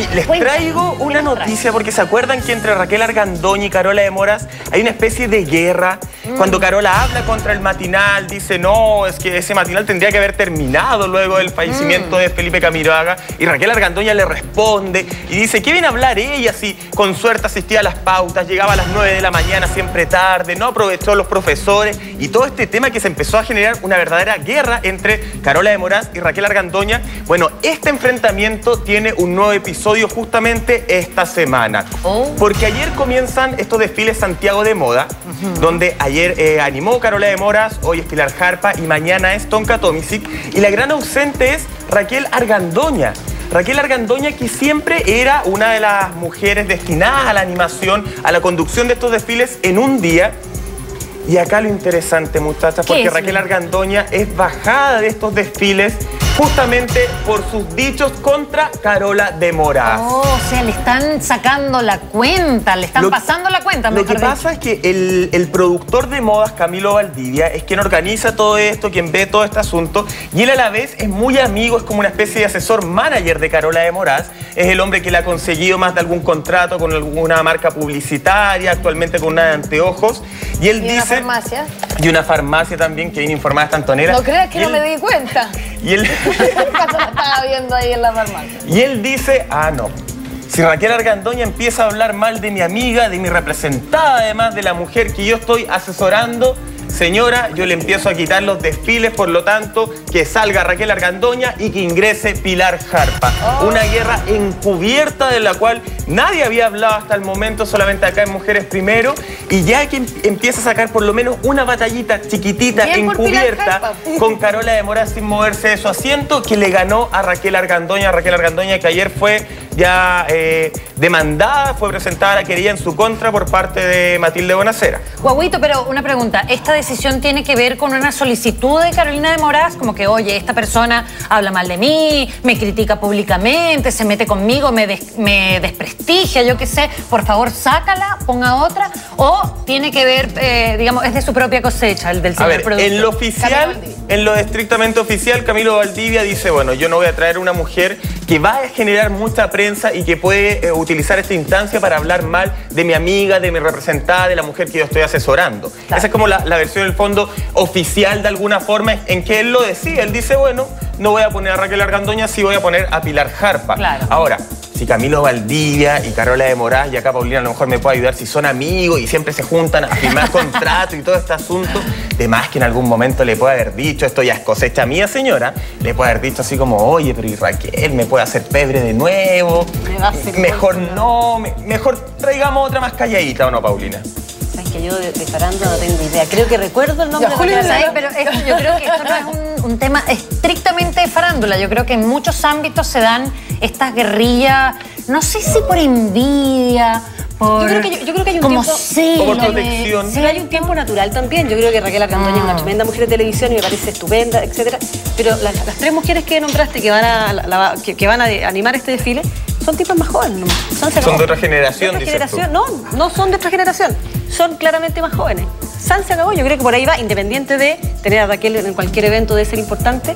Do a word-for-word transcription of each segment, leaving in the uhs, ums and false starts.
les Cuéntame, traigo una noticia trae? porque se acuerdan que entre Raquel Argandoña y Carola de Moras hay una especie de guerra. Mm. Cuando Carola habla contra el matinal, dice no, es que ese matinal tendría que haber terminado luego del fallecimiento mm. de Felipe Camiroaga. Y Raquel Argandoña le responde y dice, ¿qué viene a hablar ella si con suerte asistía a las pautas, llegaba a las nueve de la mañana siempre tarde, no aprovechó a los profesores? Y todo este tema que se empezó a generar una verdadera guerra entre Carola de Moras y Raquel Argandoña. Bueno, este enfrentamiento tiene un nuevo episodio justamente esta semana. Oh. Porque ayer comienzan estos desfiles Santiago de Moda, uh-huh. donde ayer eh, animó Carola de Moras, hoy es Pilar Jarpa y mañana es Tonka Tomisic. Y la gran ausente es Raquel Argandoña. Raquel Argandoña, que siempre era una de las mujeres destinadas a la animación, a la conducción de estos desfiles en un día. Y acá lo interesante, muchachas, porque Raquel Argandoña es bajada de estos desfiles justamente por sus dichos contra Carola de Moras. Oh, o sea, le están sacando la cuenta, le están lo, pasando la cuenta. Lo que dicho. pasa es que el, el productor de modas, Camilo Valdivia, es quien organiza todo esto, quien ve todo este asunto, y él a la vez es muy amigo, es como una especie de asesor manager de Carola de Moras. Es el hombre que le ha conseguido más de algún contrato con alguna marca publicitaria, actualmente con una de anteojos. Y él ¿Y dice... una farmacia? Y una farmacia también, que viene informada esta Antonera. No creas que y no él, me di cuenta. Y él... estaba viendo ahí en la farmacia. Y él dice, ah, no. Si Raquel Argandoña empieza a hablar mal de mi amiga, de mi representada, además de la mujer que yo estoy asesorando, señora, yo le empiezo a quitar los desfiles, por lo tanto, que salga Raquel Argandoña y que ingrese Pilar Jarpa. Oh. Una guerra encubierta de la cual nadie había hablado hasta el momento, solamente acá en Mujeres Primero, y ya que empieza a sacar por lo menos una batallita chiquitita, encubierta, con Carola de Moras sin moverse de su asiento, que le ganó a Raquel Argandoña. Raquel Argandoña, que ayer fue ya eh, demandada, fue presentada la querella en su contra por parte de Matilde Bonacera. Guaguito, pero una pregunta, ¿esta decisión tiene que ver con una solicitud de Carolina de Moras? Como que, oye, esta persona habla mal de mí, me critica públicamente, se mete conmigo, me, des, me desprestigia, yo qué sé, por favor, sácala, ponga otra, o tiene que ver, eh, digamos, es de su propia cosecha, el del señor A ver, productor. en lo oficial, en lo estrictamente oficial, Camilo Valdivia dice, bueno, yo no voy a traer una mujer que va a generar mucha prensa y que puede eh, utilizar esta instancia para hablar mal de mi amiga, de mi representada, de la mujer que yo estoy asesorando. Claro. Esa es como la, la versión, en el fondo, oficial de alguna forma, en que él lo decía. Él dice, bueno, no voy a poner a Raquel Argandoña, sí voy a poner a Pilar Jarpa. Claro. Ahora, si Camilo Valdivia y Carola de Moras, y acá Paulina a lo mejor me puede ayudar, si son amigos y siempre se juntan a firmar contratos y todo este asunto, de más que en algún momento le puede haber dicho, esto ya es cosecha mía, señora, le puede haber dicho así como, oye, pero y Raquel, ¿me puede hacer pebre de nuevo? Mejor no, me, mejor traigamos otra más calladita, ¿o no, Paulina? Que yo de, de farándula no tengo idea. Creo que recuerdo el nombre ya, de Julio, Raquel, pero esto, yo creo que esto no es un, un tema estrictamente de farándula. Yo creo que en muchos ámbitos se dan estas guerrillas, no sé si por envidia, por... Yo creo que, yo, yo creo que hay un como tiempo... celo, por protección. Sí, hay un tiempo natural también. Yo creo que Raquel Argandoña es una tremenda mujer de televisión y me parece estupenda, etcétera. Pero las, las tres mujeres que nombraste que van a, la, la, que, que van a animar este desfile son tipas más jóvenes. ¿No? Son, son de otra generación, de otra generación. No, no son de otra generación. Son claramente más jóvenes. San se acabó, yo creo que por ahí va, independiente de tener a Raquel en cualquier evento debe ser importante,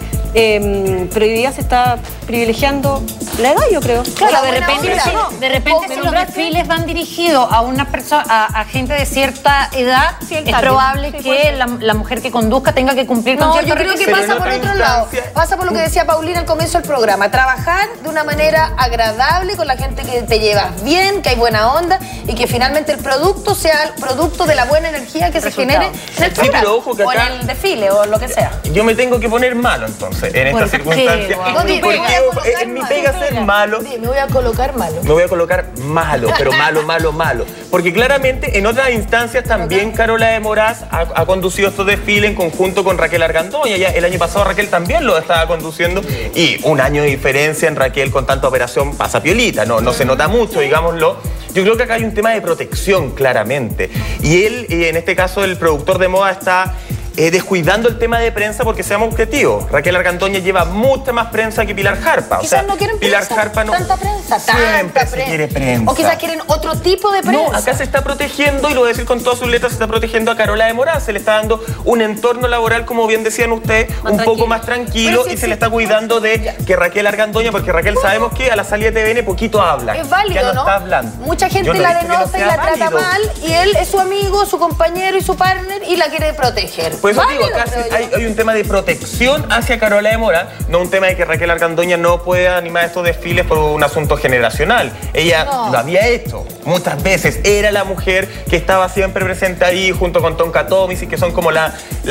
eh, pero hoy día se está privilegiando la edad, yo creo. Claro, de repente, si, no, de repente si los desfiles van dirigidos a una persona, a, a gente de cierta edad, sí, es probable sí, que la, la mujer que conduzca tenga que cumplir con no, ciertos yo creo que requisitos. pasa por otro lado. Pasa por lo que decía Paulina al comienzo del programa. Trabajar de una manera agradable con la gente que te llevas bien, que hay buena onda y que finalmente el producto sea el producto de la buena energía que se genere en el programa, sí, pero ojo que acá, o en el desfile o lo que sea. Yo me tengo que poner malo entonces en esta circunstancia. Porque en mi pega ser malo. Sí, me voy a colocar malo. Me voy a colocar malo, pero malo, malo, malo. Porque claramente en otras instancias también Carola de Moras ha, ha conducido estos desfiles en conjunto con Raquel Argandoña. Ya el año pasado Raquel también lo estaba conduciendo y un año de diferencia en Raquel con tanta operación pasa piolita, no, no se nota mucho, digámoslo. Yo creo que acá hay un tema de protección claramente. Y él, en este caso el productor de moda, está eh, descuidando el tema de prensa, porque seamos objetivos. Raquel Argandoña lleva mucha más prensa que Pilar Jarpa. Quizás o sea, no quieren Pilar prensa, Jarpa no... tanta prensa, Siempre tanta se prensa. quiere prensa. O quizás quieren otro tipo de prensa. No, acá se está protegiendo, y lo voy a decir con todas sus letras, se está protegiendo a Carola de Moraz. Se le está dando un entorno laboral, como bien decían ustedes, Más un tranquilo. poco más tranquilo, Pero sí, y se sí. le está cuidando de que Raquel Argandoña, porque Raquel sabemos que a la salida de T V N poquito habla. Es válido, ya no, ¿no? está hablando. Mucha gente Yo no la he dicho que no denota y sea la trata válido. mal, y él es su amigo, su compañero y su partner, y la quiere proteger. Pues eso digo, Válido, acá creo se- yo. hay, hay un tema de protección hacia Carola de Moraz, no un tema de que Raquel Argandoña no pueda animar estos desfiles por un asunto generacional. Ella No. lo había hecho muchas veces, era la mujer que estaba siempre presente ahí junto con Tonka Tomis, y que son como la,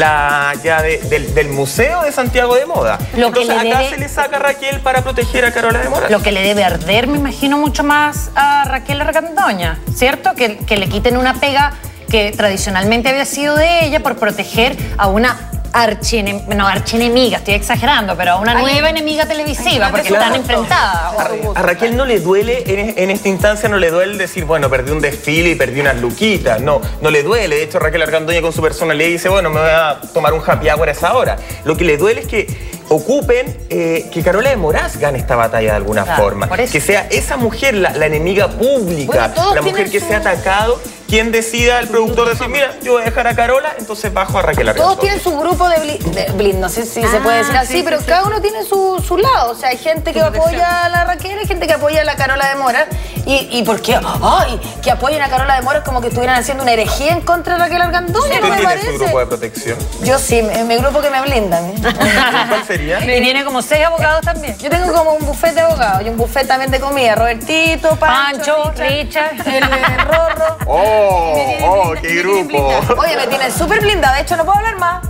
la ya de- del, del Museo de Santiago de Moda. Lo que Entonces le acá debe- se le saca a Raquel para proteger a Carola de Moraz. Lo que le debe arder, me imagino, mucho más a Raquel Argandoña, ¿cierto? Que, que le quiten una pega que tradicionalmente había sido de ella por proteger a una archienem- no, archienemiga, estoy exagerando, pero a una Ay, nueva enemiga televisiva, ay, porque claro. están enfrentadas. A, a Raquel no le duele, en, en esta instancia no le duele decir, bueno, perdí un desfile y perdí unas luquitas. No, no le duele. De hecho, Raquel Argandoña con su personalidad dice, bueno, me voy a tomar un happy hour a esa hora. Lo que le duele es que ocupen eh, que Carola de Moraz gane esta batalla de alguna Claro, forma. por eso. Que sea esa mujer la, la enemiga pública, Bueno, todos la mujer tienen que su- sea atacado, quien decida el productor decir, mira, yo voy a dejar a Carola, entonces bajo a Raquel Argandoña. Todos tienen su grupo de blitz, de blitz, no sé si se Ah, puede decir así, sí, pero sí, cada sí. uno tiene su, su lado. O sea, hay gente que Su protección. apoya a la Raquel, hay gente que apoya a la Carola de Moraz. ¿Y, y por qué? ¡Ay! Que apoyen a Carola de Moraz como que estuvieran haciendo una herejía en contra de Raquel Argandoña, ¿Usted no me tiene parece. su grupo de protección? Yo sí, mi, mi grupo que me blinda. ¿eh? ¿Cuál sería? Y tiene como seis abogados también. Yo tengo como un buffet de abogados y un buffet también de comida. Robertito, Pancho, Pancho, Richard. el eh, Rorro. ¡Oh! Me tiene- ¡Oh, me qué tiene grupo! blindada. Oye, me tienen súper blindada. De hecho, no puedo hablar más.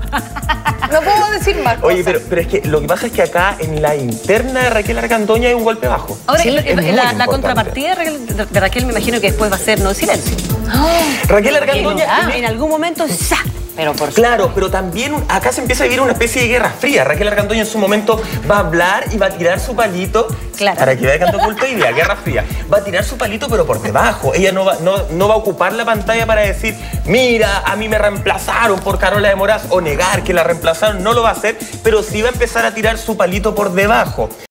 No puedo decir más Oye, cosas. pero, pero es que lo que pasa es que acá en la interna de Raquel Argandoña hay un golpe bajo. Ahora, Sí, la, es muy la- la importante. contrapartida de Raquel, de Raquel me imagino que después va a ser no silencio. Raquel Argandoña... Ah, en algún momento, ¡sa! Pero por Claro, pero también acá se empieza a vivir una especie de guerra fría. Raquel Argandoña en su momento va a hablar y va a tirar su palito. Claro. Para que vea que ando oculto idea, guerra fría. Va a tirar su palito, pero por debajo. Ella no va, no, no va a ocupar la pantalla para decir, mira, a mí me reemplazaron por Carola de Moraz, o negar que la reemplazaron. No lo va a hacer, pero sí va a empezar a tirar su palito por debajo.